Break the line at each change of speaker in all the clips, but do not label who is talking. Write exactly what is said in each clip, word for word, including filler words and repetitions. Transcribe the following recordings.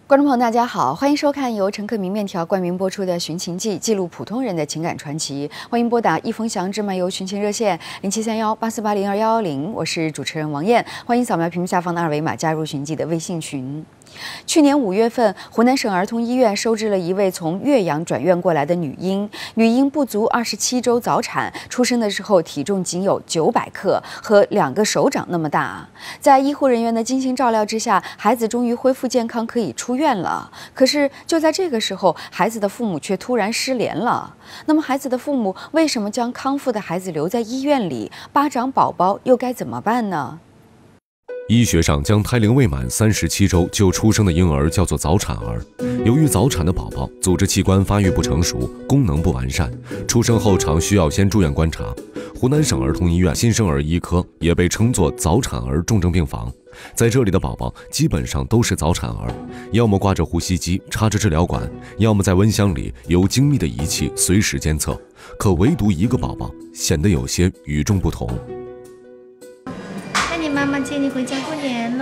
观众朋友，大家好，欢迎收看由陈克明面条冠名播出的《寻情记》，记录普通人的情感传奇。欢迎拨打易丰祥之漫游寻情热线零七三幺八四八零二幺幺零，我是主持人王艳。欢迎扫描屏幕下方的二维码加入寻记的微信群。去年五月份，湖南省儿童医院收治了一位从岳阳转院过来的女婴。女婴不足二十七周早产，出生的时候体重仅有九百克，和两个手掌那么大。在医护人员的精心照料之下，孩子终于恢复健康，可以出院了。可是就在这个时候，孩子的父母却突然失联了。那么，孩子的父母为什么将康复的孩子留在医院里？巴掌宝宝又该怎么办呢？
医学上将胎龄未满三十七周就出生的婴儿叫做早产儿。由于早产的宝宝组织器官发育不成熟，功能不完善，出生后常需要先住院观察。湖南省儿童医院新生儿医科也被称作早产儿重症病房。在这里的宝宝基本上都是早产儿，要么挂着呼吸机插着治疗管，要么在温箱里有精密的仪器随时监测。可唯独一个宝宝显得有些与众不同。
那你妈妈接你回家过年喽。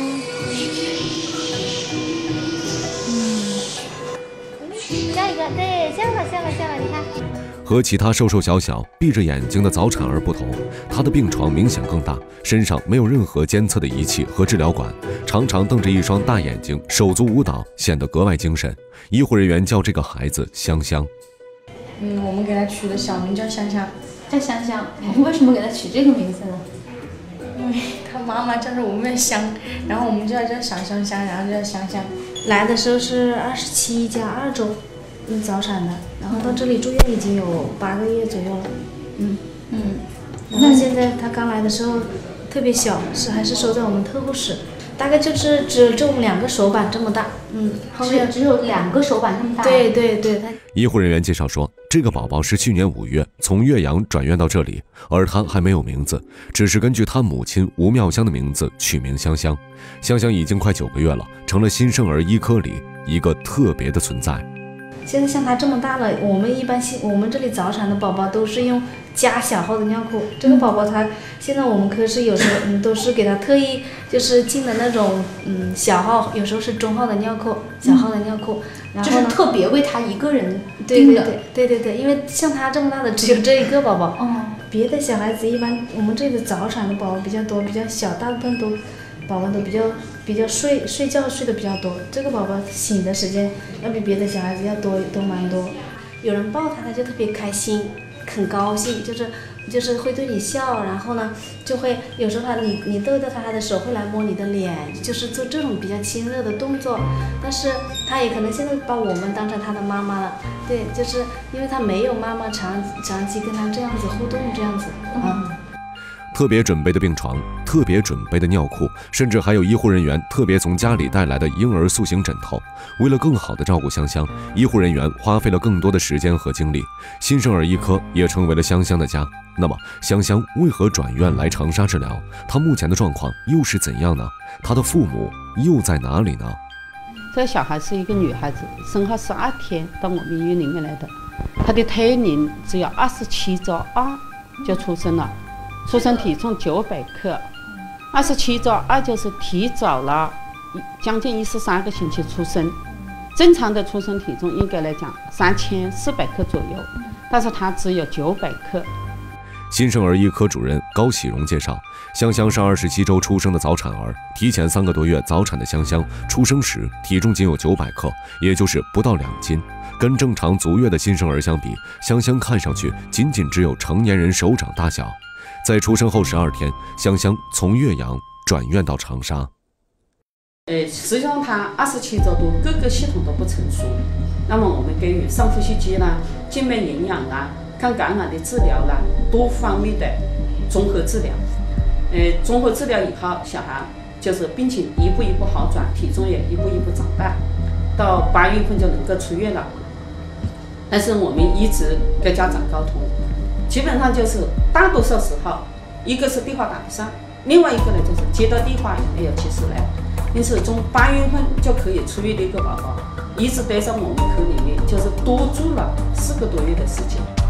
嗯，下一个，对，下了下了下了，你看。
和其他瘦瘦小小、闭着眼睛的早产儿不同，他的病床明显更大，身上没有任何监测的仪器和治疗管，常常瞪着一双大眼睛，手足舞蹈，显得格外精神。医护人员叫这个孩子香香。
嗯，我们给他取的小名叫香香。
叫香香，为什么给他取这个名字呢？
因为他妈妈叫着我们香，然后我们就要叫小香香，然后就叫香香。
来的时候是二十七加二周，嗯，早产的，然后到这里住院已经有八个月左右了，嗯嗯。然后现在他刚来的时候特别小，是还是收在我们特护室，大概就是只有这么两个手板这么大，嗯，
只有只有两个手板这么大。
对对对，他。
医护人员介绍说，这个宝宝是去年五月从岳阳转院到这里，而他还没有名字，只是根据他母亲吴妙香的名字取名香香。香香已经快九个月了，成了新生儿医科里一个特别的存在。
现在像他这么大了，我们一般我们这里早产的宝宝都是用加小号的尿裤，这个宝宝他现在我们科室有时候嗯都是给他特意就是进的那种嗯小号，有时候是中号的尿裤，小号的尿裤，然后
就是特别为他一个人
对对对对对对，因为像他这么大的只有这一个宝宝，
哦，
别的小孩子一般我们这里早产的宝宝比较多，比较小，大部分都宝宝都比较比较睡睡觉睡得比较多，这个宝宝醒的时间要比别的小孩子要多多蛮多。有人抱他，他就特别开心，很高兴，就是就是会对你笑，然后呢就会有时候他你你逗逗他，他的手会来摸你的脸，就是做这种比较亲热的动作。但是他也可能现在把我们当成他的妈妈了，对，就是因为他没有妈妈长长期跟他这样子互动这样子啊。
特别准备的病床，特别准备的尿裤，甚至还有医护人员特别从家里带来的婴儿塑形枕头。为了更好地照顾香香，医护人员花费了更多的时间和精力，新生儿医科也成为了香香的家。那么，香香为何转院来长沙治疗？她目前的状况又是怎样呢？她的父母又在哪里呢？
这小孩是一个女孩子，生后十二天到我们医院里面来的，她的胎龄只有二十七周二就出生了。出生体重九百克，二十七周二就是提早了将近一十三个星期出生。正常的出生体重应该来讲三千四百克左右，但是他只有九百克。
新生儿医科主任高喜荣介绍，香香是二十七周出生的早产儿，提前三个多月早产的香香出生时体重仅有九百克，也就是不到两斤。跟正常足月的新生儿相比，香香看上去仅仅只有成年人手掌大小。在出生后十二天，香香从岳阳转院到长沙。
呃，实际上他二十七周多，各个系统都不成熟。那么我们给予上呼吸机啦、静脉营养啦、抗感染的治疗啦，多方面的综合治疗。呃，综合治疗以后，小孩就是病情一步一步好转，体重也一步一步长大，到八月份就能够出院了。但是我们一直跟家长沟通。基本上就是大多数时候，一个是电话打不上，另外一个呢就是接到电话也没有及时来。因此从八月份就可以出院的一个宝宝，一直待在我们科里面，就是多住了四个多月的时间。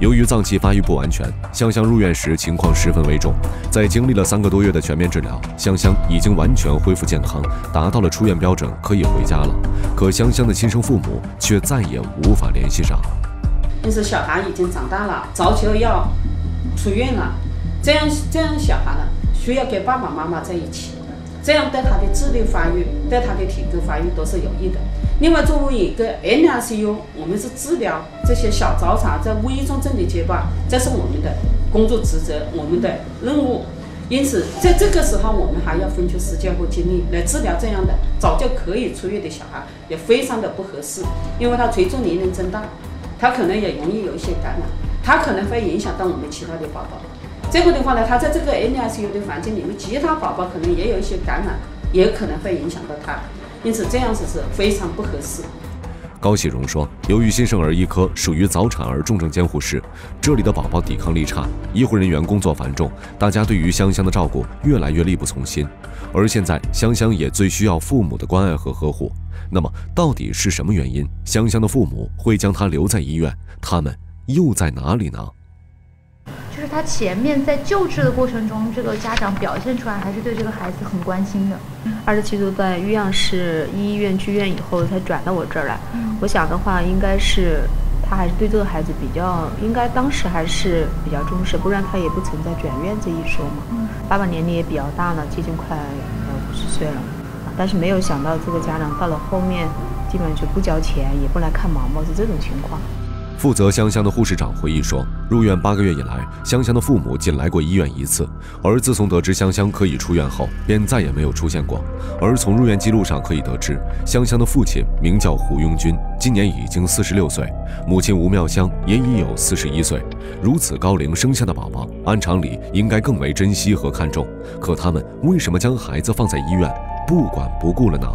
由于脏器发育不完全，香香入院时情况十分危重。在经历了三个多月的全面治疗，香香已经完全恢复健康，达到了出院标准，可以回家了。可香香的亲生父母却再也无法联系上。
就是小孩已经长大了，早就要出院了，这样这样小孩呢，需要跟爸爸妈妈在一起，这样对他的智力发育、对他的体格发育都是有益的。另外，作为一个 N I C U， 我们是治疗这些小早产在危重症的阶段，这是我们的工作职责，我们的任务。因此，在这个时候，我们还要分出时间和精力来治疗这样的早就可以出院的小孩，也非常的不合适，因为他随着年龄增大，他可能也容易有一些感染，他可能会影响到我们其他的宝宝。这个的话呢，他在这个 N I C U 的环境里面，其他宝宝可能也有一些感染，也可能会影响到他。因此，这样子是非常不合适。
高喜荣说，由于新生儿医科属于早产儿重症监护室，这里的宝宝抵抗力差，医护人员工作繁重，大家对于香香的照顾越来越力不从心。而现在，香香也最需要父母的关爱和呵护。那么，到底是什么原因，香香的父母会将她留在医院？他们又在哪里呢？
就是他前面在救治的过程中，这个家长表现出来还是对这个孩子很关心的。
二十七周在育养室医院去院以后才转到我这儿来。嗯、我想的话，应该是他还是对这个孩子比较，应该当时还是比较重视，不然他也不存在转院这一说嘛。嗯、爸爸年龄也比较大了，接近快呃五十岁了，但是没有想到这个家长到了后面，基本上就不交钱，也不来看毛毛，是这种情况。
负责香香的护士长回忆说，入院八个月以来，香香的父母仅来过医院一次，而自从得知香香可以出院后，便再也没有出现过。而从入院记录上可以得知，香香的父亲名叫胡庸军，今年已经四十六岁，母亲吴妙香也已有四十一岁。如此高龄生下的宝宝，按常理应该更为珍惜和看重，可他们为什么将孩子放在医院，不管不顾了呢？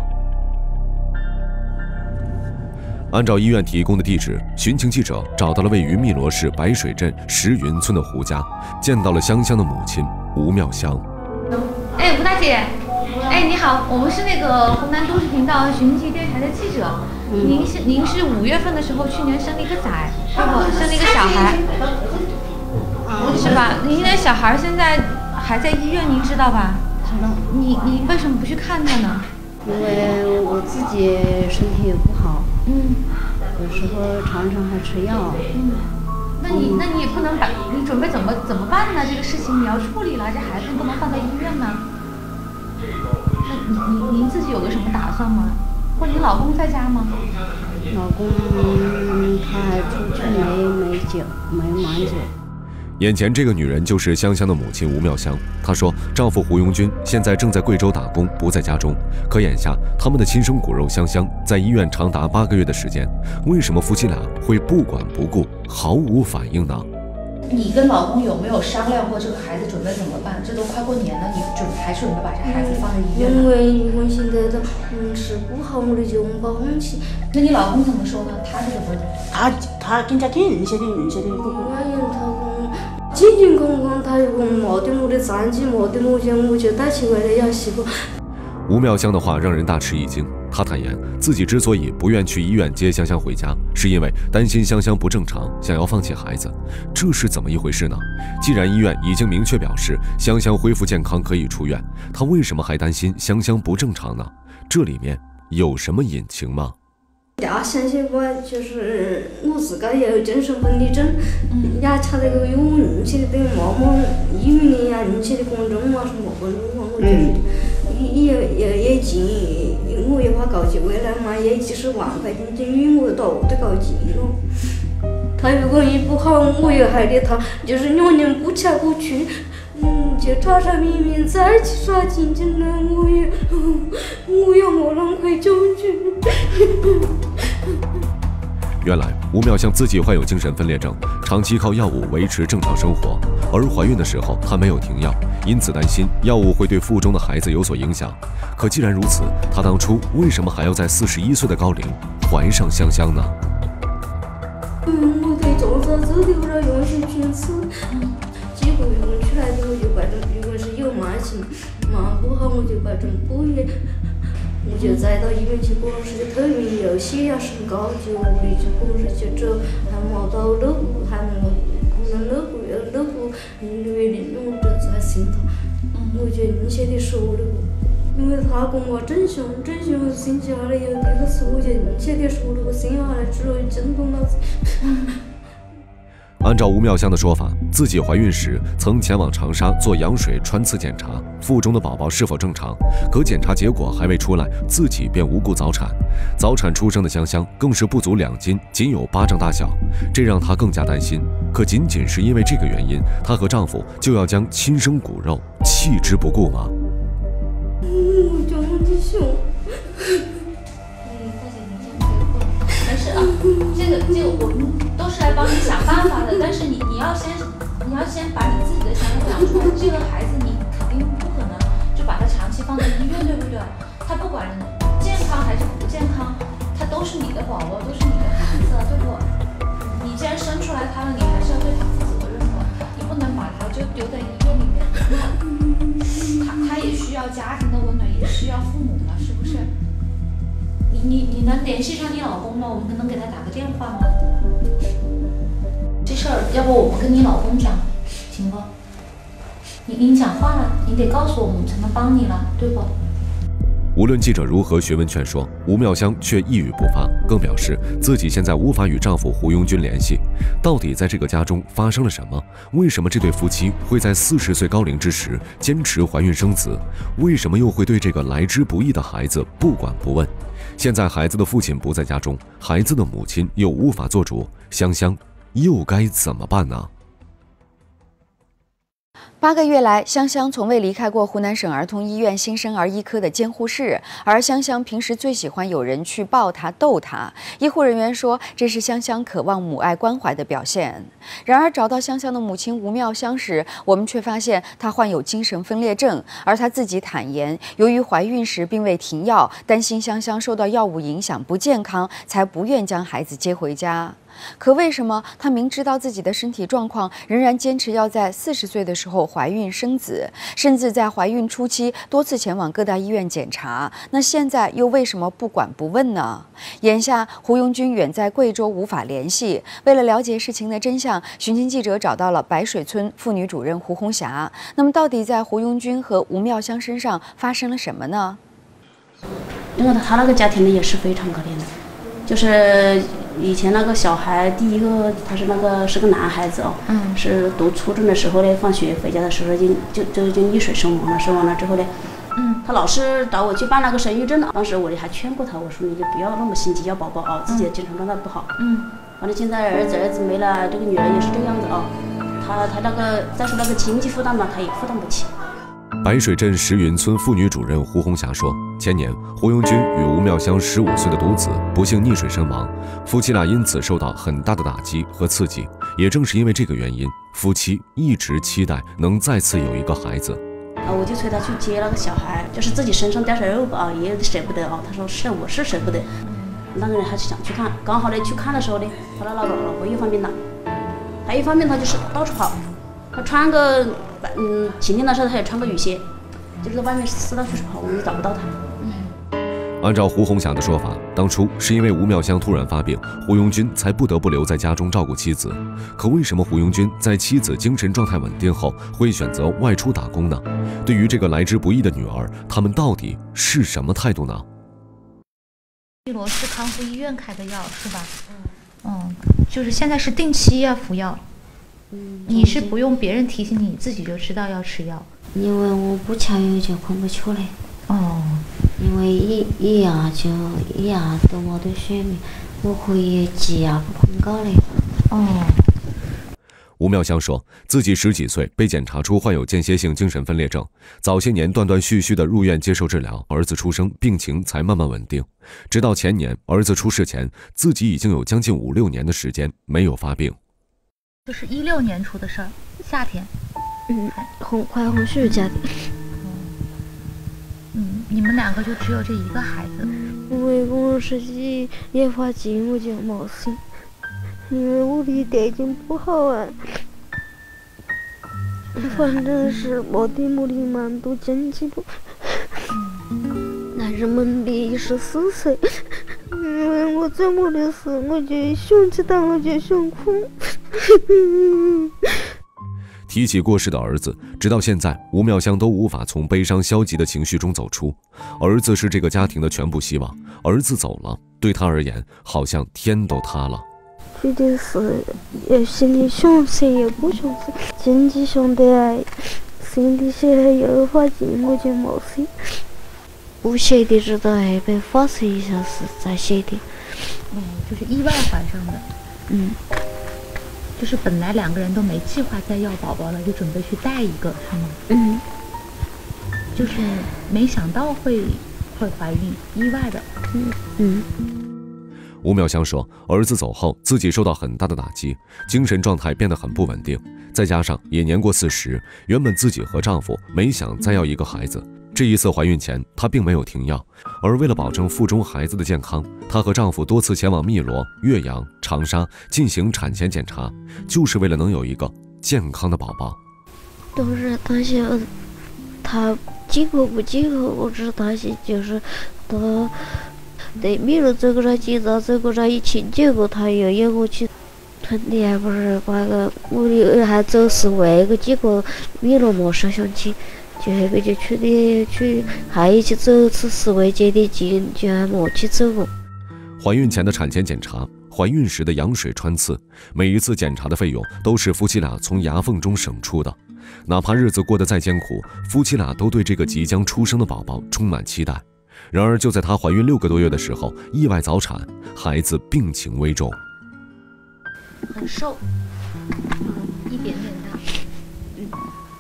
按照医院提供的地址，寻情记者找到了位于汨罗市白水镇石云村的胡家，见到了香香的母亲吴妙香。
哎，吴大姐，哎，你好，我们是那个湖南都市频道寻奇电台的记者。嗯、您是您是五月份的时候，去年生了一个崽，是不？生了一个小孩，嗯、是吧？您的小孩现在还在医院，您知道吧？知道。你你为什么不去看他呢？
因为我自己身体也不好，
嗯，
有时候常常还吃药，
嗯，那你那你也不能把，你准备怎么怎么办呢？这个事情你要处理了，这孩子不能放在医院呢。那你你您自己有个什么打算吗？或者你老公在家吗？
老公他还出去没没久，没蛮久。
眼前这个女人就是香香的母亲吴妙香。她说，丈夫胡庸军现在正在贵州打工，不在家中。可眼下，他们的亲生骨肉香香在医院长达八个月的时间，为什么夫妻俩会不管不顾，毫无反应呢？
你跟老公有没有商量过这个孩子准备怎么办？这都快过年了，你准还准备把这孩子放在医院吗？
因为我现在的嗯吃不好，我就把放弃。
那你老公怎么说呢？他是怎么？
他他更加听人家的，人家的。
我言他讲，健健康康，他又没得我的残疾，没得我讲，我就带起回来要媳妇。
吴妙香的话让人大吃一惊。她坦言，自己之所以不愿去医院接香香回家，是因为担心香香不正常，想要放弃孩子。这是怎么一回事呢？既然医院已经明确表示香香恢复健康可以出院，她为什么还担心香香不正常呢？这里面有什么隐情吗？
呀，相信我就是我自个也有精神分裂症，也查那个有人去的毛毛医院里呀，人去的公证嘛，什么分路嘛，我就是也也也进，我也怕搞起回来嘛，也几十万块钱进院我都都搞进了。他如果医不好，我也害得他，就是两年不吃不去。嗯，就差差明明再去耍亲亲了，我也，我也没人会救去。
原来吴妙香自己患有精神分裂症，长期靠药物维持正常生活，而怀孕的时候她没有停药，因此担心药物会对腹中的孩子有所影响。可既然如此，她当初为什么还要在四十一岁的高龄怀上香香呢？
嗯，我对做啥子都要用心去吃。几个月出来的我就摆成，如果是有慢性，慢不好我就摆成补液，我就再到医院去公示的透明有血压升高，就物理去公示去走，还没到路，还没
因为那种就在心头。我觉得你写的说的不，因为他跟我整凶整凶，星期二的有这个事，我觉得你写的说的我心下来只有震动了。
按照吴妙香的说法，自己怀孕时曾前往长沙做羊水穿刺检查，腹中的宝宝是否正常，可检查结果还未出来，自己便无故早产。早产出生的香香更是不足两斤，仅有巴掌大小，这让她更加担心。可仅仅是因为这个原因，她和丈夫就要将亲生骨肉弃之不顾吗？
我叫我弟兄。
没事啊，这个这个我们都是来帮你想办法的，但是你你要先你要先把你自己的想法讲出来。这个孩子你肯定不可能就把他长期放在医院，对不对？他不管健康还是不健康，他都是你的宝宝，都是你的孩子，对不？你既然生出来他了，你还是要对他负责任的，你不能把他就丢在医院里面。他他也需要家庭的温暖，也需要父母嘛，是不是？你你你能联系上你老公吗？我们能给他打个电话吗？这事儿要不我们跟你老公讲，行不？你你讲话了，你得告诉我们才能帮你了，对不？
无论记者如何询问劝说，吴妙香却一语不发，更表示自己现在无法与丈夫胡庸军联系。到底在这个家中发生了什么？为什么这对夫妻会在四十岁高龄之时坚持怀孕生子？为什么又会对这个来之不易的孩子不管不问？现在孩子的父亲不在家中，孩子的母亲又无法做主，香香又该怎么办呢？
八个月来，香香从未离开过湖南省儿童医院新生儿医科的监护室，而香香平时最喜欢有人去抱她、逗她。医护人员说，这是香香渴望母爱关怀的表现。然而，找到香香的母亲吴妙香时，我们却发现她患有精神分裂症，而她自己坦言，由于怀孕时并未停药，担心香香受到药物影响不健康，才不愿将孩子接回家。可为什么她明知道自己的身体状况，仍然坚持要在四十岁的时候怀孕生子，甚至在怀孕初期多次前往各大医院检查？那现在又为什么不管不问呢？眼下胡庸军远在贵州无法联系，为了了解事情的真相，寻亲记者找到了白水村妇女主任胡红霞。那么到底在胡庸军和吴妙香身上发生了什么呢？
因为他那个家庭呢也是非常可怜的，就是以前那个小孩，第一个他是那个是个男孩子哦，嗯，是读初中的时候呢，放学回家的时候就就就就溺水身亡了，身亡了之后呢，嗯，他老是找我去办那个生育证了，当时我还劝过他，我说你就不要那么心急要宝宝啊，自己的精神状态不好，嗯，完了现在儿子儿子没了，这个女儿也是这样子啊，他他那个再说那个经济负担嘛，他也负担不起。
白水镇石云村妇女主任胡红霞说，前年胡庸军与吴妙香十五岁的独子不幸溺水身亡，夫妻俩因此受到很大的打击和刺激。也正是因为这个原因，夫妻一直期待能再次有一个孩子。
啊，我就催他去接那个小孩，就是自己身上掉下肉吧，也有点舍不得啊。他说是，我是舍不得。那个人还是想去看，刚好呢去看的时候呢，他的老婆老婆又犯病了，他一犯病他就是到处跑，他穿个嗯晴天的时候他也穿个雨鞋，就是在外面四到处跑，我们找不到他。
按照胡红霞的说法，当初是因为吴妙香突然发病，胡庸军才不得不留在家中照顾妻子。可为什么胡庸军在妻子精神状态稳定后会选择外出打工呢？对于这个来之不易的女儿，他们到底是什么态度呢？
碧螺是康复医院开的药是吧？嗯，就是现在是定期要服药。嗯，你是不用别人提醒你，自己就知道要吃药。
因为我不吃药就困不出来。
哦。
因为一一压就一压都没得血命，我可以挤压不困高的。
哦。
吴妙香说，自己十几岁被检查出患有间歇性精神分裂症，早些年断断续续的入院接受治疗，儿子出生，病情才慢慢稳定。直到前年儿子出世前，自己已经有将近五六年的时间没有发病。
就是一六年出的事儿，夏天。
嗯，红快红暑假的。
嗯，你们两个就只有这一个孩子。
为我自己也发劲，我就没事。因为我的条件不好啊，反正是没得没得蛮多经济不。男人们的十四岁，因为我做没得事，我就想起他我就想哭。
提起过世的儿子，直到现在，吴妙香都无法从悲伤消极的情绪中走出。儿子是这个家庭的全部希望，儿子走了，对他而言，好像天都塌了。
觉得是，也心里想谁也不想谁，经济上的，身体上有环境我就没事。不晓得知道还没发生一下事才晓得。
哦，就是意外怀上的。
嗯。
就是本来两个人都没计划再要宝宝了，就准备去带一个，是吗？
嗯。
就是没想到会会怀孕，意外的。
嗯嗯。
吴妙香说，儿子走后，自己受到很大的打击，精神状态变得很不稳定，再加上也年过四十，原本自己和丈夫没想再要一个孩子。这一次怀孕前，她并没有停药，而为了保证腹中孩子的健康，她和丈夫多次前往汨罗、岳阳、长沙进行产前检查，就是为了能有一个健康的宝宝。
都是担心他结果不结果，我只担心就是他对汨罗这个人检查，这个人一请结果他又要我去。春天还不是把个我还走示威个，结果汨罗没摄像机。就后边就去的去，还一起走次示威接的近，就还没去走过。
怀孕前的产前检查，怀孕时的羊水穿刺，每一次检查的费用都是夫妻俩从牙缝中省出的。哪怕日子过得再艰苦，夫妻俩都对这个即将出生的宝宝充满期待。然而，就在她怀孕六个多月的时候，意外早产，孩子病情危重，
很瘦，一点点大。嗯。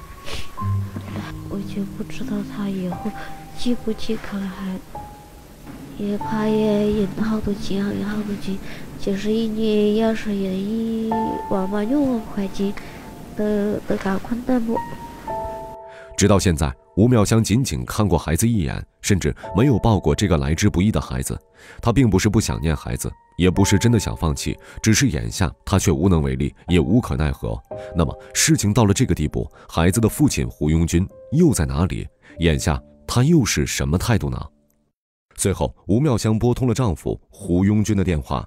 我就不知道他以后健不健康，还也怕也引好多钱，引好多钱，就是一年要是有一万万六万块钱，都都搞困难不？
直到现在，吴妙香仅仅看过孩子一眼，甚至没有抱过这个来之不易的孩子。她并不是不想念孩子，也不是真的想放弃，只是眼下她却无能为力，也无可奈何。那么事情到了这个地步，孩子的父亲胡庸军又在哪里？眼下他又是什么态度呢？随后，吴妙香拨通了丈夫胡庸军的电话。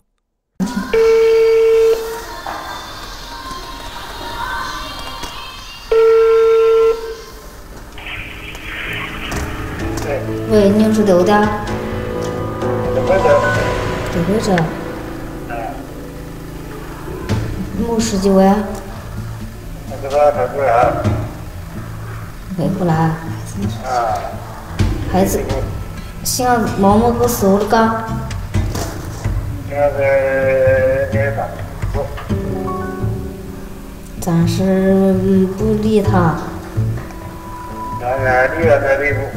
喂，你是刘的？刘会长。刘会长。没十几位啊？
那个才过来。
没过来。
啊。
孩子，现在毛毛个手的干。
现在在打。
暂时不理他。
当然，你要在内部。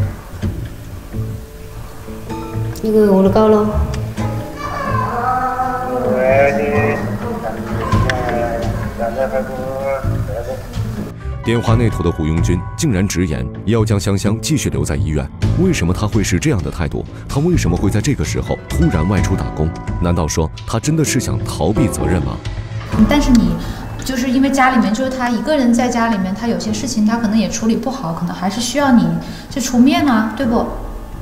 一个月我都搞了。
电话那头的胡庸军竟然直言要将香香继续留在医院。为什么他会是这样的态度？他为什么会在这个时候突然外出打工？难道说他真的是想逃避责任吗？
但是你就是因为家里面就是他一个人在家里面，他有些事情他可能也处理不好，可能还是需要你去出面啊，对不？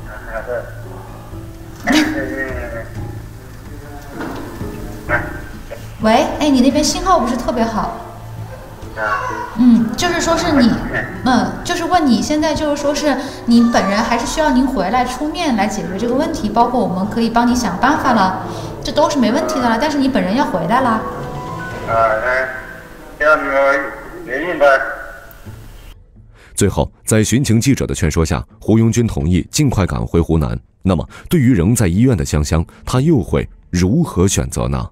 喂，哎，你那边信号不是特别好。嗯，就是说是你，嗯，就是问你现在就是说是你本人还是需要您回来出面来解决这个问题，包括我们可以帮你想办法了，这都是没问题的了。但是你本人要回来啦。
啊，要你原因的。
最后，在巡情记者的劝说下，胡庸军同意尽快赶回湖南。那么，对于仍在医院的香香，她又会如何选择呢？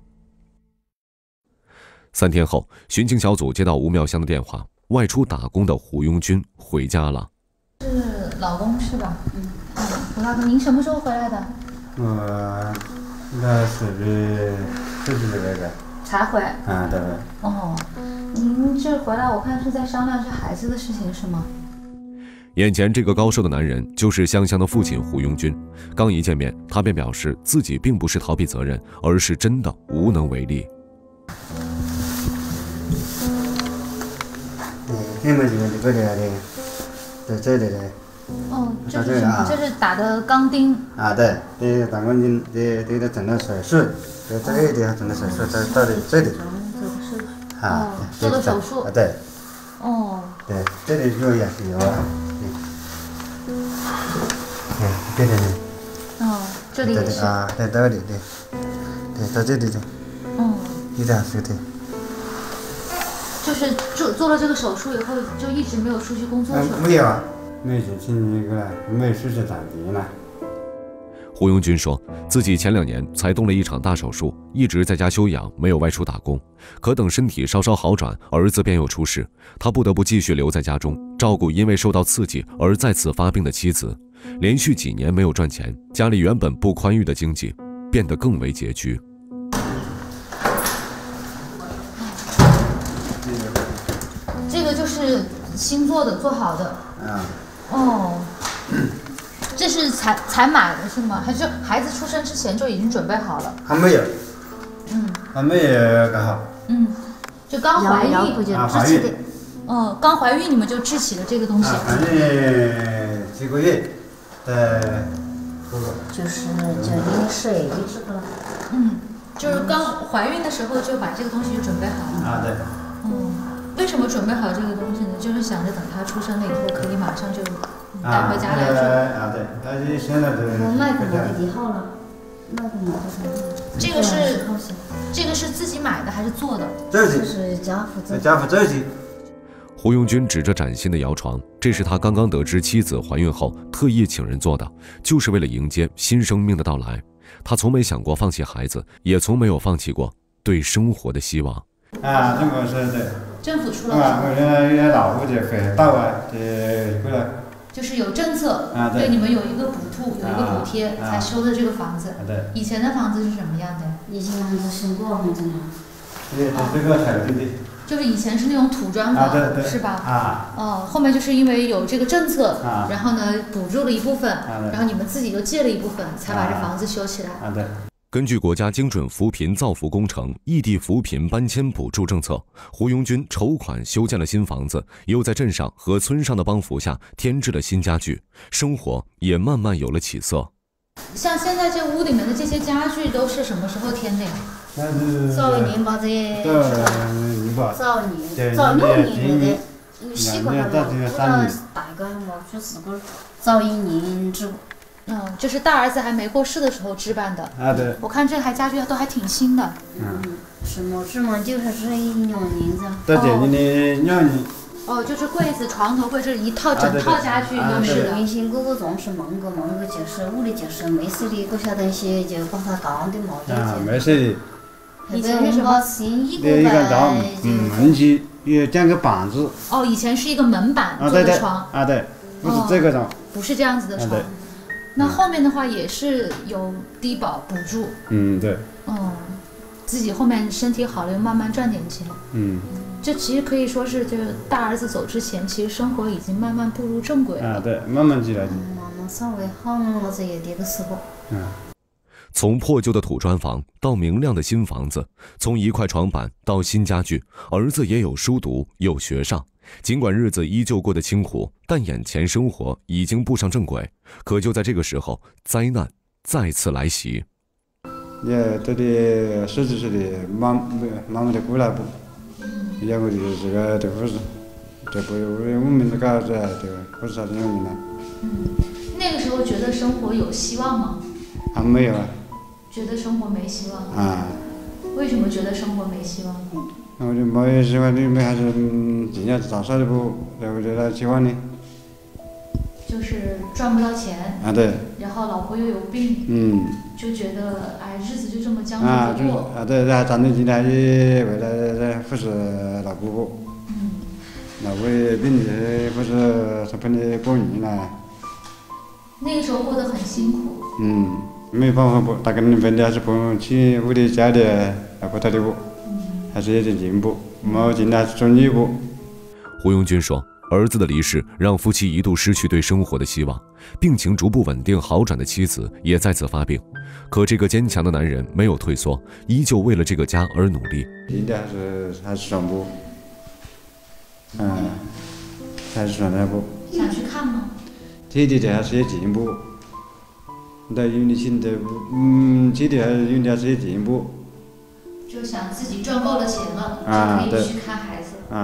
三天后，巡情小组接到吴妙香的电话，外出打工的胡庸军回家了。
是老公是吧？嗯。嗯，胡大哥，您什么时候回来的？
我那是的，这是这个。
才回。
啊，对。
哦，您这回来我看是在商量这孩子的事情是吗？
眼前这个高瘦的男人就是香香的父亲胡庸军。刚一见面，他便表示自己并不是逃避责任，而是真的无能为力。
你们这个的的，在这里的。
哦，这是什么？这是打的钢钉。
啊，对，这打钢钉，这这个整的手术，这这个地方整的手术，在到底这里。啊，
做的手术。
啊，对。
哦。
对，这里就也是有啊。对，这里呢。
哦，这里也是。
啊，在这里对，对，到这里的。
嗯。
一两是的。
就是做做了这个手术以后，就一直没有出去工作去了。
没有啊，没去请那个，没出去当兵了。
胡永军说自己前两年才动了一场大手术，一直在家休养，没有外出打工。可等身体稍稍好转，儿子便又出事，他不得不继续留在家中，照顾因为受到刺激而再次发病的妻子。连续几年没有赚钱，家里原本不宽裕的经济变得更为拮据。
这个就是新做的，做好的。
啊。
哦。这是才才买的是吗？还是孩子出生之前就已经准备好了？
还没有。
嗯。
还没有搞好。
嗯。就刚怀孕
啊，怀孕。
哦，刚怀孕你们就制起了这个东西。
啊，怀孕几个月，在这个。
就是叫饮水的这个。
嗯，就是刚怀孕的时候就把这个东西就准备好了。
啊，对。
嗯，为什么准备好这个东西呢？就是想着等他出生了以后可以马上就带回家来住。
啊，对，但是现在都。
我买个买的好了，买个买的。
这个是这个是自己买的还是做的？
这
是家父自己。
家父自己。
胡永军指着崭新的摇床，这是他刚刚得知妻子怀孕后特意请人做的，就是为了迎接新生命的到来。他从没想过放弃孩子，也从没有放弃过对生活的希望。
啊，政府是的。
政府出了。
啊，我这些老户就很到啊，这过来。
就是有政策，
啊、对,
对你们有一个补助，有一个补贴，
啊、
才修的这个房子。
啊、对。
以前的房子是什么样的？
以前房子新过很正常。
对，这个彩地的。
就是以前是那种土砖房，
啊、对对
是吧？
啊。
哦，后面就是因为有这个政策，
啊、
然后呢补助了一部分，
啊、
然后你们自己又借了一部分，才把这房子修起来。
啊，对。
根据国家精准扶贫造福工程异地扶贫搬迁补助政策，胡永军筹款修建了新房子，又在镇上和村上的帮扶下添置了新家具，生活也慢慢有了起色。
像现在这屋里面的这些家具都是什么时候添的呀？
早一年把这早年早六年的，有习惯了嘛，不知道大概嘛，就是个早一年之。
嗯，就是大儿子还没过世的时候置办的。
啊，对。
我看这还家具都还挺新的。
嗯。什么什么就是这一两年子。
到这里的两年。
哦，就是柜子、床头柜这一套整套家具都是的。
原先哥哥总是忙个忙个，就是屋里就是没事的，个小东西就把它搞的嘛。
啊，没事
的。以前是什么？新一个
板，嗯，门去也建个板子。
哦，以前是一个门板做的床。
啊对。不是这个床。
不是这样子的床。那后面的话也是有低保补助，
嗯对，
嗯，自己后面身体好了又慢慢赚点钱，
嗯，
这其实可以说是，就是大儿子走之前，其实生活已经慢慢步入正轨了，
啊对，慢慢起来，
慢慢稍微好了这一点的时候，
嗯，从破旧的土砖房到明亮的新房子，从一块床板到新家具，儿子也有书读，有学上。尽管日子依旧过得清苦，但眼前生活已经步上正轨。可就在这个时候，灾难再次来袭。
也这里十几岁的妈妈妈的过来不，然后就是这个这护士，这不我们这个这这护士啥子原因呢？
嗯，那个时候觉得生活有希望吗？
还没有啊。
觉得生活没希望。
啊。
为什么觉得生活没希望？
那我就没希望，你们还是尽量早少的不，然后就来希望呢。
就是赚不到钱。
啊对。
然后老婆又有病。
嗯。
就觉得哎，日子就这么将
就
就过。
啊对，然后长点进来也为了服侍老婆婆。
嗯。
老婆也病的，不是十分的过年了。
那个时候过得很辛苦。
嗯，没办法不，大概分的还是不去屋里家的老婆他的不。还是有点进步，没进来专业步。
胡永军说，儿子的离世让夫妻一度失去对生活的希望，病情逐步稳定好转的妻子也再次发病。可这个坚强的男人没有退缩，依旧为了这个家而努力。
应该还是还是上步，嗯，还是上那步。
想去看吗？
体力的还是有进步，但有的现在嗯，体力还是有的还是有进步。
就想自己赚够了钱了，
啊、
就可以去看孩子。
啊，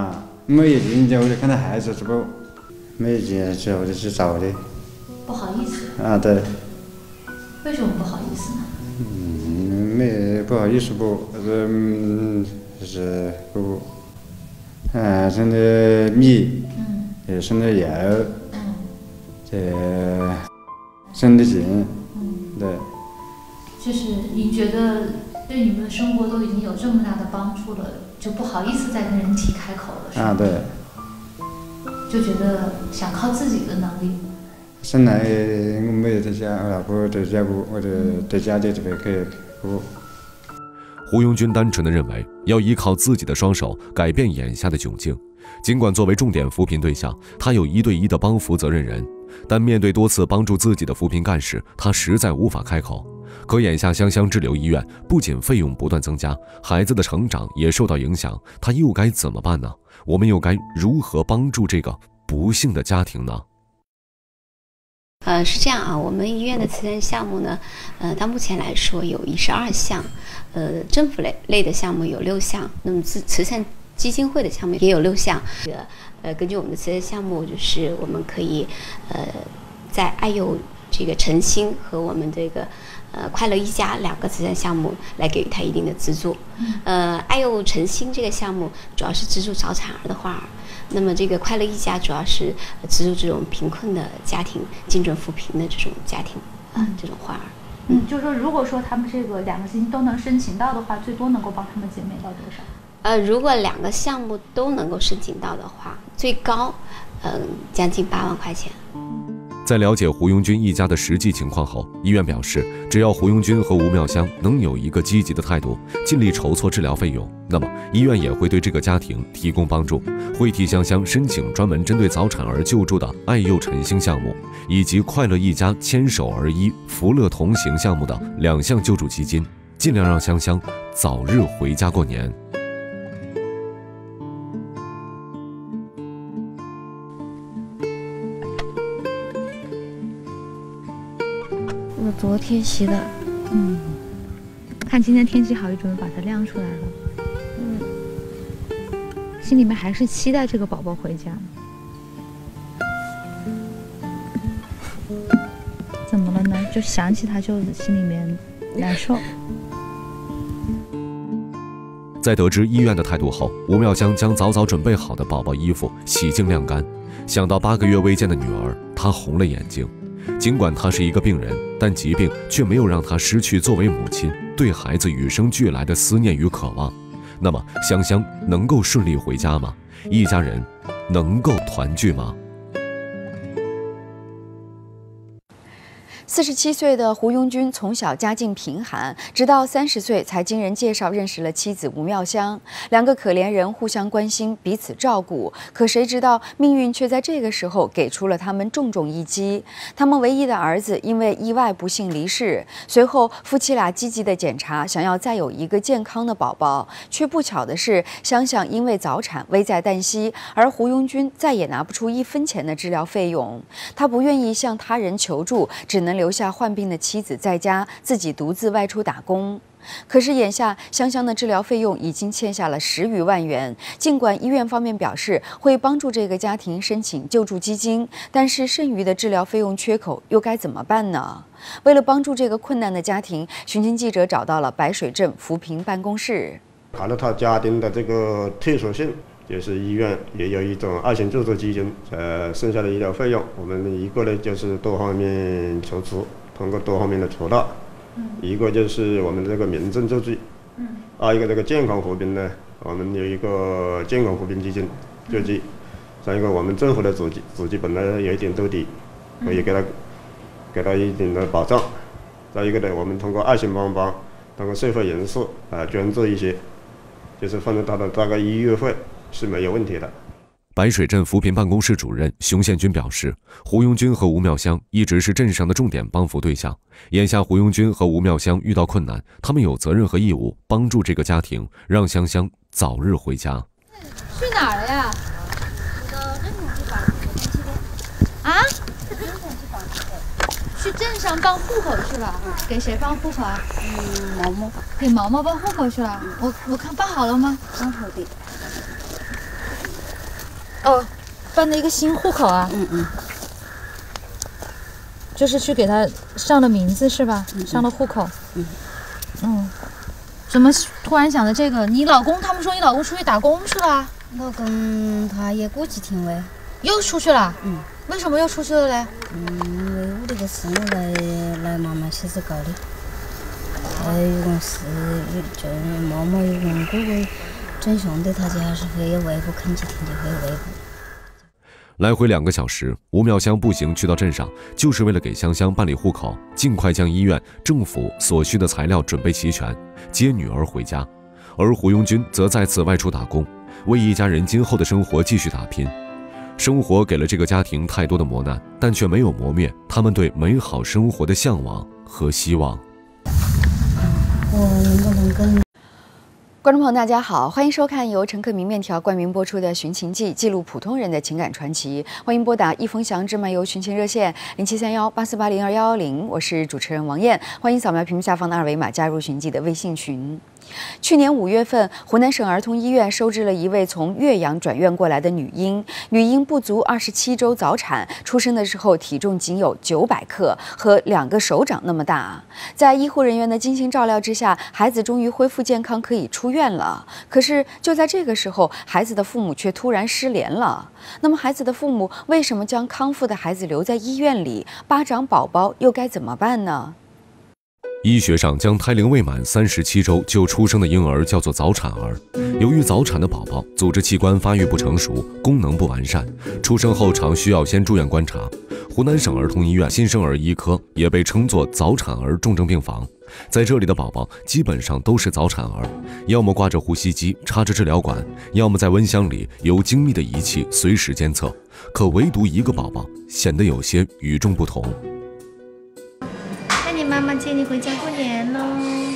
没有进去，我就看到孩子直播，没有进去我就去找的。
不好意思。
啊，对。
为什么不好意思呢？
嗯，没不好意思不，是嗯，就是不，啊，生的米，嗯，也生的油，嗯，这生的钱，嗯，对。
就是你觉得对你们的生活都已经有这么大的帮助了，就不好意思再跟人提开口了，是吧？
啊，对。
就觉得想靠自己的能力。
生来我没有在家，我老婆在家顾，我就在家里这边可以顾。
胡庸军单纯地认为要依靠自己的双手改变眼下的窘境。尽管作为重点扶贫对象，他有一对一的帮扶责任人，但面对多次帮助自己的扶贫干事，他实在无法开口。可眼下香香滞留医院不仅费用不断增加，孩子的成长也受到影响，他又该怎么办呢？我们又该如何帮助这个不幸的家庭呢？
呃，是这样啊，我们医院的慈善项目呢，呃，到目前来说有一十二项，呃，政府类类的项目有六项，那么慈慈善基金会的项目也有六项。呃，根据我们的慈善项目，就是我们可以，呃，在爱幼这个晨星和我们这个呃快乐一家两个慈善项目来给予他一定的资助。呃，爱幼晨星这个项目主要是资助早产儿的患儿。那么这个快乐一家主要是资助这种贫困的家庭、精准扶贫的这种家庭啊、呃，这种患儿。
嗯，就是说，如果说他们这个两个基金都能申请到的话，最多能够帮他们减免到多少？
呃，如果两个项目都能够申请到的话，最高，嗯、呃，将近八万块钱。
在了解胡庸军一家的实际情况后，医院表示，只要胡庸军和吴妙香能有一个积极的态度，尽力筹措治疗费用，那么医院也会对这个家庭提供帮助，会替香香申请专门针对早产儿救助的爱幼晨星项目，以及快乐一家牵手而医、福乐同行项目的两项救助基金，尽量让香香早日回家过年。
我昨天洗的，
嗯，看今天天气好，就准备把它晾出来了。
嗯，
心里面还是期待这个宝宝回家。怎么了呢？就想起他就心里面难受。
在得知医院的态度后，吴妙香将早早准备好的宝宝衣服洗净晾干。想到八个月未见的女儿，她红了眼睛。尽管她是一个病人，但疾病却没有让她失去作为母亲对孩子与生俱来的思念与渴望。那么，香香能够顺利回家吗？一家人能够团聚吗？
四十七岁的胡庸军从小家境贫寒，直到三十岁才经人介绍认识了妻子吴妙香。两个可怜人互相关心，彼此照顾。可谁知道命运却在这个时候给出了他们重重一击。他们唯一的儿子因为意外不幸离世。随后夫妻俩积极的检查，想要再有一个健康的宝宝，却不巧的是，香香因为早产危在旦夕，而胡庸军再也拿不出一分钱的治疗费用。他不愿意向他人求助，只能留下患病的妻子在家，自己独自外出打工。可是眼下香香的治疗费用已经欠下了十余万元，尽管医院方面表示会帮助这个家庭申请救助基金，但是剩余的治疗费用缺口又该怎么办呢？为了帮助这个困难的家庭，寻亲记者找到了白水镇扶贫办公室。
考虑他家庭的这个特殊性，就是医院也有一种爱心救助基金，呃，剩下的医疗费用，我们一个呢就是多方面筹出，通过多方面的渠道，嗯、一个就是我们这个民政救济，嗯，二一个这个健康扶贫呢，我们有一个健康扶贫基金救济，再一个我们政府的主基主基本来有一点兜底，可以给他给他一定的保障，再一个呢，我们通过爱心帮帮，通过社会人士啊、呃、捐助一些，就是放在他的大概医药费。是没有问题的。
白水镇扶贫办公室主任熊宪军表示，胡庸军和吴妙香一直是镇上的重点帮扶对象。眼下胡庸军和吴妙香遇到困难，他们有责任和义务帮助这个家庭，让香香早日回家。
去哪儿了呀？啊？去镇上办户口去了？给谁办户口啊？
嗯，毛毛。
给毛毛办户口去了？我我看办好了吗？
办好的。
哦，办的一个新户口啊。
嗯嗯。
就是去给他上了名字是吧？嗯、上了户口。嗯。嗯。怎么突然想的这个？你老公他们说你老公出去打工去了？
老公他也过几天喂。
又出去了？
嗯。
为什么又出去了嘞？
嗯，因为我这个事来来妈妈去是搞的。他有公司就妈妈有公哥哥真兄弟，他就还是回外婆，看几天就回外婆。
来回两个小时，吴妙香步行去到镇上，就是为了给香香办理户口，尽快将医院、政府所需的材料准备齐全，接女儿回家。而胡庸军则再次外出打工，为一家人今后的生活继续打拼。生活给了这个家庭太多的磨难，但却没有磨灭他们对美好生活的向往和希望。
我能不能跟
观众朋友大家好，欢迎收看由陈克明面条冠名播出的《寻情记》，记录普通人的情感传奇。欢迎拨打易丰祥之漫游寻情热线零七三幺八四八零二幺幺零，我是主持人王燕。欢迎扫描屏幕下方的二维码加入寻记的微信群。去年五月份，湖南省儿童医院收治了一位从岳阳转院过来的女婴，女婴不足二十七周早产，出生的时候体重仅有九百克，和两个手掌那么大。在医护人员的精心照料之下，孩子终于恢复健康，可以出院了。可是就在这个时候，孩子的父母却突然失联了。那么孩子的父母为什么将康复的孩子留在医院里？巴掌宝宝又该怎么办呢？
医学上将胎龄未满三十七周就出生的婴儿叫做早产儿。由于早产的宝宝组织器官发育不成熟，功能不完善，出生后常需要先住院观察。湖南省儿童医院新生儿医科也被称作早产儿重症病房。在这里的宝宝基本上都是早产儿，要么挂着呼吸机插着治疗管，要么在温箱里有精密的仪器随时监测。可唯独一个宝宝显得有些与众不同。
那你妈妈接你回家过年喽。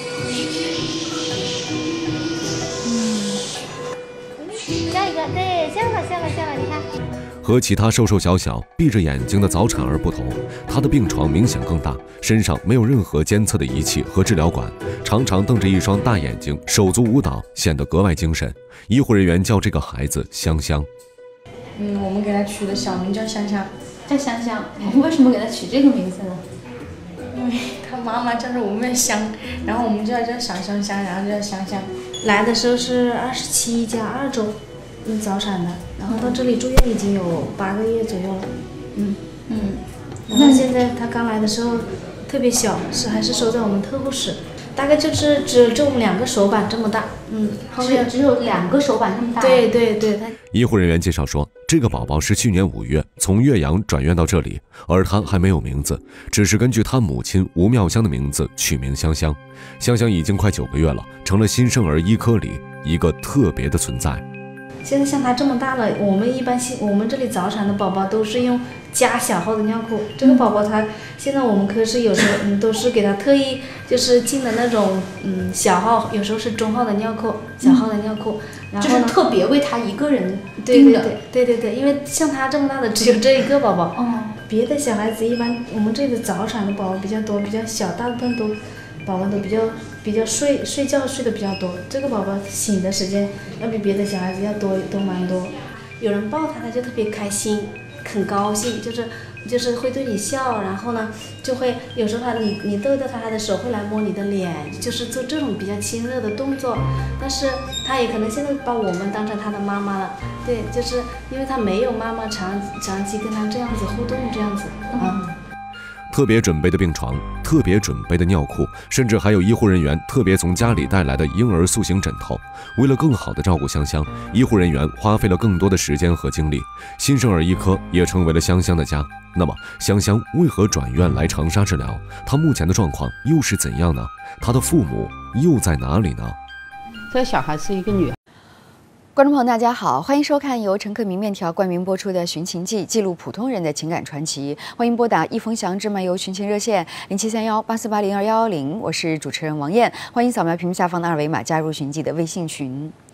嗯，下一个，对，笑了笑了笑了，你看。
和其他瘦瘦小小、闭着眼睛的早产儿不同，他的病床明显更大，身上没有任何监测的仪器和治疗管，常常瞪着一双大眼睛，手足舞蹈，显得格外精神。医护人员叫这个孩子香香。
嗯，我们给他取的小名叫香香。
叫香香，我们为什么给他取这个名字呢？
因为他妈妈叫着我们香，然后我们就要叫小香香，然后就叫香香。
来的时候是二十七加二周，嗯，早产的，然后到这里住院已经有八个月左右了，嗯嗯。然后现在他刚来的时候特别小，是还是收在我们特护室，大概就是只就两个手板这么大，嗯，后面
只有两个手板这么大。
对对对，他。
医护人员介绍说，这个宝宝是去年五月从岳阳转院到这里，而他还没有名字，只是根据他母亲吴妙香的名字取名香香。香香已经快九个月了，成了新生儿医科里一个特别的存在。
现在像他这么大了，我们一般新我们这里早产的宝宝都是用加小号的尿裤，这个宝宝他现在我们科室有时候嗯都是给他特意就是进的那种嗯小号，有时候是中号的尿裤，小号的尿裤，然后
就是特别为他一个人定的。
对对对对对，因为像他这么大的只有这一个宝宝，哦，别的小孩子一般我们这里早产的宝宝比较多，比较小，大部分都宝宝都比较比较睡睡觉睡得比较多，这个宝宝醒的时间要比别的小孩子要多多蛮多。有人抱他，他就特别开心，很高兴，就是就是会对你笑，然后呢就会有时候他你你逗逗他，他的手会来摸你的脸，就是做这种比较亲热的动作。但是他也可能现在把我们当成他的妈妈了，对，就是因为他没有妈妈长长期跟他这样子互动这样子啊。嗯，
特别准备的病床，特别准备的尿裤，甚至还有医护人员特别从家里带来的婴儿塑形枕头。为了更好地照顾香香，医护人员花费了更多的时间和精力，新生儿医科也成为了香香的家。那么香香为何转院来长沙治疗？她目前的状况又是怎样呢？她的父母又在哪里呢？
这小孩是一个女孩。
观众朋友大家好，欢迎收看由陈克明面条冠名播出的《寻情记》，记录普通人的情感传奇。欢迎拨打易丰祥之漫游寻情热线零七三幺八四八零二幺幺零，我是主持人王燕。欢迎扫描屏幕下方的二维码加入寻记的微信群。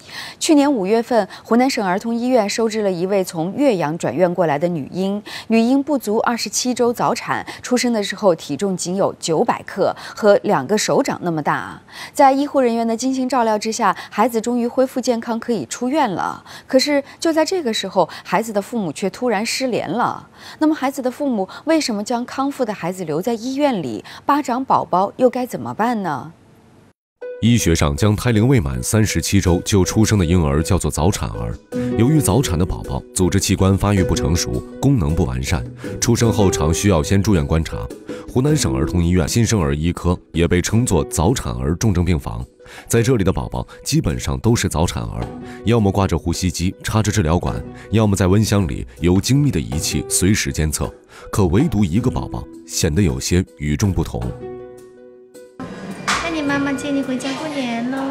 去年五月份，湖南省儿童医院收治了一位从岳阳转院过来的女婴。女婴不足二十七周早产，出生的时候体重仅有九百克，和两个手掌那么大。在医护人员的精心照料之下，孩子终于恢复健康，可以出院了。可是就在这个时候，孩子的父母却突然失联了。那么，孩子的父母为什么将康复的孩子留在医院里？巴掌宝宝又该怎么办呢？
医学上将胎龄未满三十七周就出生的婴儿叫做早产儿。由于早产的宝宝组织器官发育不成熟，功能不完善，出生后常需要先住院观察。湖南省儿童医院新生儿医科也被称作早产儿重症病房。在这里的宝宝基本上都是早产儿，要么挂着呼吸机插着治疗管，要么在温箱里有精密的仪器随时监测。可唯独一个宝宝显得有些与众不同。
那你妈妈接你回家过年喽。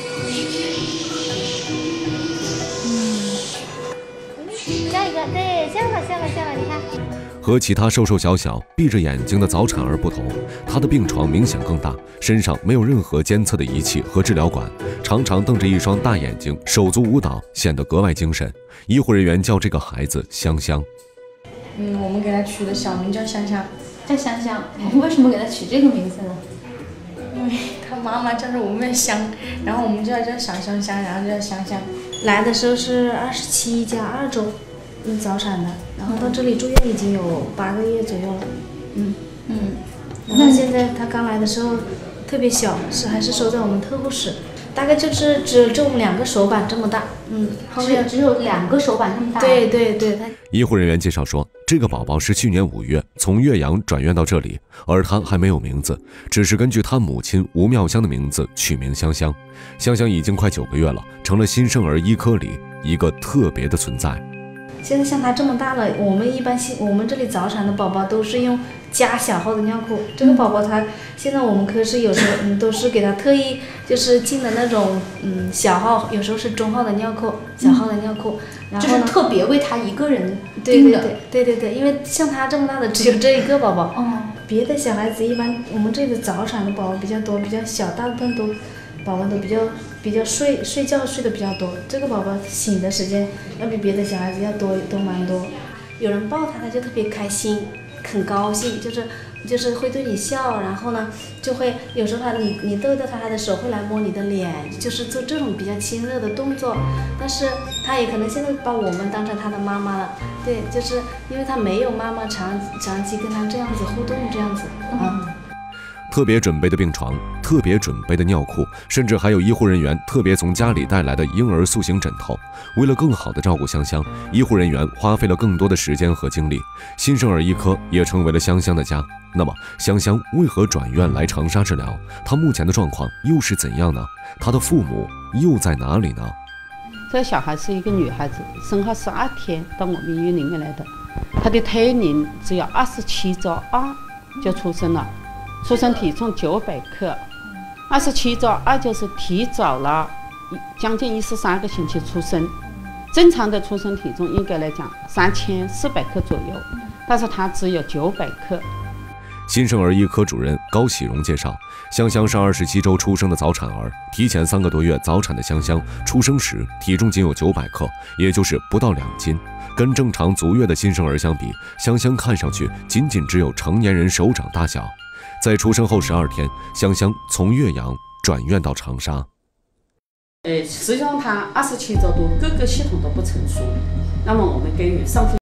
嗯，下一个，对，笑了笑了笑了，你看。
和其他瘦瘦小小、闭着眼睛的早产儿不同，她的病床明显更大，身上没有任何监测的仪器和治疗管，常常瞪着一双大眼睛，手足舞蹈，显得格外精神。医护人员叫这个孩子香香。
嗯，我们给她取的小名叫香香。
叫香香，为什么给她取这个名字呢？
因为他妈妈叫着我们香，然后我们就要叫小香香，然后就叫香香。
来的时候是二十七加二周，嗯，早产的，然后到这里住院已经有八个月左右了，嗯嗯。然后现在他刚来的时候特别小，是还是收在我们特护室，大概就是只有这种两个手板这么大，嗯，后面
只有两个手板这么大。
对对对，他。
医护人员介绍说，这个宝宝是去年五月从岳阳转院到这里，而他还没有名字，只是根据他母亲吴妙香的名字取名香香。香香已经快九个月了，成了新生儿医科里一个特别的存在。
现在像他这么大了，我们一般新我们这里早产的宝宝都是用加小号的尿裤，这个宝宝他现在我们科室有时候嗯都是给他特意就是进的那种嗯小号，有时候是中号的尿裤，小号的尿裤，然后
就是特别为他一个人
定的。对对对对对，因为像他这么大的只有这一个宝宝，哦，别的小孩子一般我们这里早产的宝宝比较多，比较小，大部分都宝宝都比较比较睡睡觉睡得比较多，这个宝宝醒的时间要比别的小孩子要多多蛮多。有人抱他，他就特别开心，很高兴，就是就是会对你笑，然后呢就会有时候他你你逗逗他，他的手会来摸你的脸，就是做这种比较亲热的动作。但是他也可能现在把我们当成他的妈妈了，对，就是因为他没有妈妈长长期跟他这样子互动这样子啊。嗯，
特别准备的病床，特别准备的尿裤，甚至还有医护人员特别从家里带来的婴儿塑形枕头。为了更好地照顾香香，医护人员花费了更多的时间和精力。新生儿医科也成为了香香的家。那么，香香为何转院来长沙治疗？她目前的状况又是怎样呢？她的父母又在哪里呢？
这个小孩是一个女孩子，生后十二天到我们医院里面来的，她的胎龄只有二十七周二就出生了。出生体重九百克，二十七周二就是提早了将近一十三个星期出生。正常的出生体重应该来讲三千四百克左右，但是他只有九百克。
新生儿医科主任高喜荣介绍，香香是二十七周出生的早产儿，提前三个多月早产的香香出生时体重仅有九百克，也就是不到两斤。跟正常足月的新生儿相比，香香看上去仅仅只有成年人手掌大小。在出生后十二天，香香从岳阳转院到长沙。
呃，实际上她二十七周多，各个系统都不成熟，那么我们给予上呼